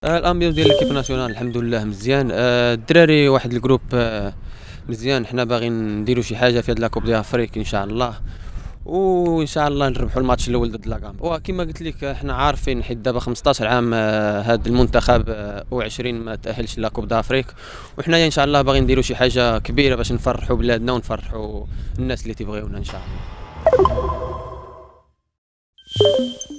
الامبيون ديال ليكيب ناسيونال الحمد لله مزيان. الدراري واحد الجروب مزيان. حنا باغيين نديرو شي حاجه في هاد لاكوب دي افريك ان شاء الله، وان شاء الله نربحوا الماتش الاول ضد لاكام. وكما قلت لك حنا عارفين حيت دابا 15 عام هاد المنتخب و20 ما تاهلش لاكوب دافريك، وحنايا ان شاء الله باغيين نديروا شي حاجه كبيره باش نفرحوا بلادنا ونفرحوا الناس اللي تيبغيونا ان شاء الله.